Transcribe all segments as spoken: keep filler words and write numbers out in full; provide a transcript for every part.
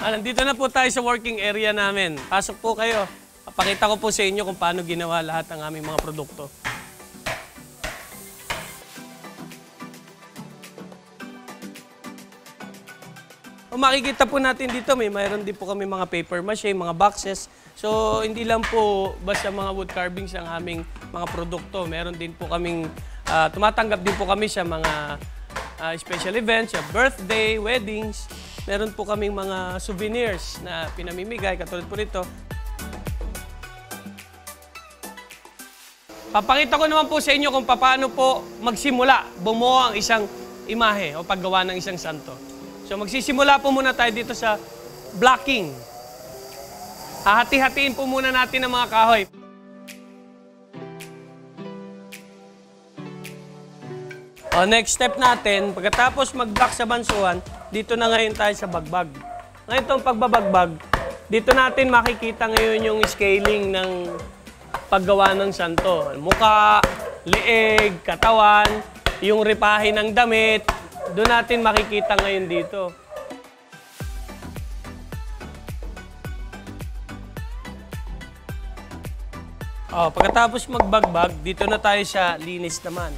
Ah, nandito na po tayo sa working area namin. Pasok po kayo. Papakita ko po sa inyo kung paano ginawa lahat ng aming mga produkto. Kung makikita po natin dito, may mayroon din po kami mga paper mache, mga boxes. So, hindi lang po basta mga wood carvings ang aming mga produkto. Meron din po kaming, uh, tumatanggap din po kami sa mga uh, special events, sa birthday, weddings. Meron po kaming mga souvenirs na pinamimigay, katulad po nito. Papakita ko naman po sa inyo kung paano po magsimula, bumuo ang isang imahe o paggawa ng isang santo. So magsisimula po muna tayo dito sa blocking. Hahati-hatiin po muna natin ang mga kahoy. O, next step natin, pagkatapos mag-block sa bansuan, dito na ngayon tayo sa bagbag. Ngayon itong pagbabagbag, dito natin makikita ngayon yung scaling ng paggawa ng santo. Muka, leeg, katawan, yung ripahe ng damit, doon natin makikita ngayon dito. O, pagkatapos magbagbag, dito na tayo sa linis naman.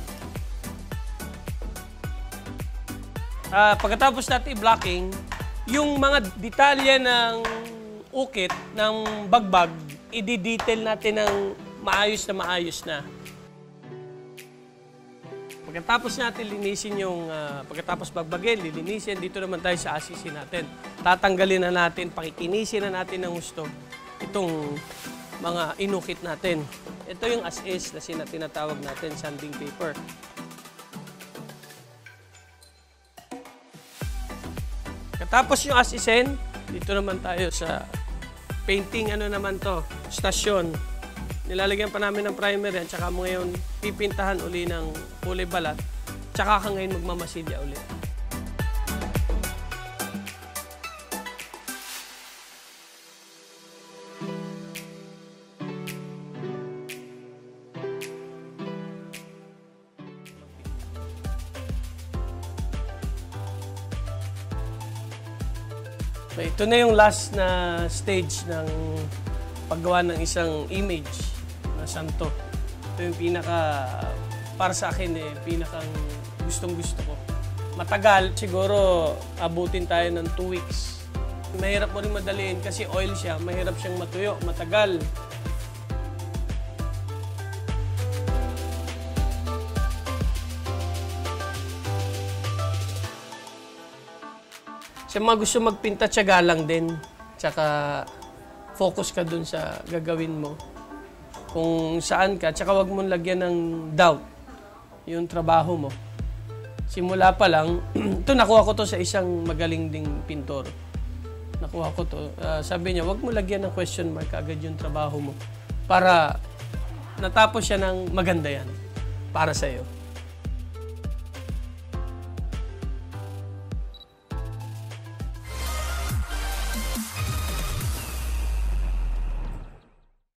Uh, pagkatapos natin i-blocking, yung mga detalye ng ukit, ng bagbag, i-detail natin ng maayos na maayos na. Pagkatapos natin linisin yung, uh, pagkatapos bagbagin, lilinisin, dito naman tayo sa asisin natin. Tatanggalin na natin, pakikinisin na natin ng gusto itong mga inukit natin. Ito yung as-is na tinatawag natin, sanding paper. Pagkatapos yung as-isin, dito naman tayo sa painting, ano naman to, stasyon. Nilalagyan pa namin ng primer yan, tsaka mo ngayon pipintahan uli ng kulay balat, tsaka ka ngayon magmamasilya uli. So, ito na yung last na stage ng paggawa ng isang image na santo. Ito yung pinaka, para sa akin, eh, pinakang gustong-gusto ko. Matagal, siguro abutin tayo ng two weeks. Mahirap mo rin madaliin kasi oil siya, mahirap siyang matuyo, matagal. Sa mga gusto magpinta, tiyaga lang din. Tsaka focus ka dun sa gagawin mo. Kung saan ka, tsaka wag mong lagyan ng doubt yung trabaho mo. Simula pa lang, ito nakuha ko to sa isang magaling ding pintor. Nakuha ko to. Uh, sabi niya, wag mo lagyan ng question mark agad yung trabaho mo. Para natapos siya ng maganda yan para sa'yo.